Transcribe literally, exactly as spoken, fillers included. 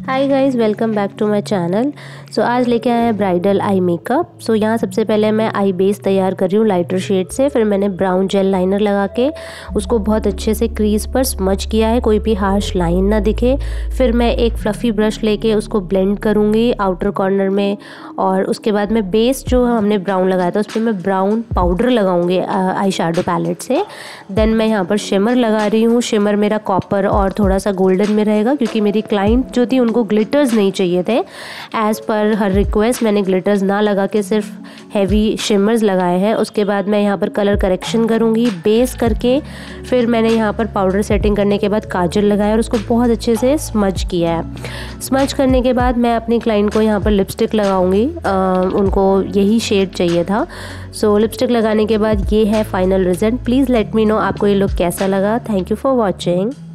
Hi guys, welcome back to my channel. So आज लेके आए हैं ब्राइडल आई मेकअप। सो यहाँ सबसे पहले मैं आई बेस तैयार कर रही हूँ लाइटर शेड से। फिर मैंने ब्राउन जेल लाइनर लगा के उसको बहुत अच्छे से क्रीज पर स्मच किया है, कोई भी हार्श लाइन ना दिखे। फिर मैं एक फ्लफ़ी ब्रश लेके उसको ब्लेंड करूँगी आउटर कॉर्नर में, और उसके बाद मैं बेस जो हमने ब्राउन लगाया था उस पर मैं ब्राउन पाउडर लगाऊंगी आई शैडो पैलेट से। देन मैं यहाँ पर शिमर लगा रही हूँ। शिमर मेरा कॉपर और थोड़ा सा गोल्डन में रहेगा, क्योंकि मेरी क्लाइंट जो थी उनको ग्लिटर्स नहीं चाहिए थे। एज़ पर हर रिक्वेस्ट मैंने ग्लिटर्स ना लगा के सिर्फ हैवी शिमर्स लगाए हैं। उसके बाद मैं यहाँ पर कलर करेक्शन करूँगी बेस करके। फिर मैंने यहाँ पर पाउडर सेटिंग करने के बाद काजल लगाया और उसको बहुत अच्छे से स्मज किया है। स्मज करने के बाद मैं अपनी क्लाइंट को यहाँ पर लिपस्टिक लगाऊंगी। उनको यही शेड चाहिए था। सो लिपस्टिक लगाने के बाद ये है final result. Please let me know आपको ये लुक कैसा लगा। Thank you for watching.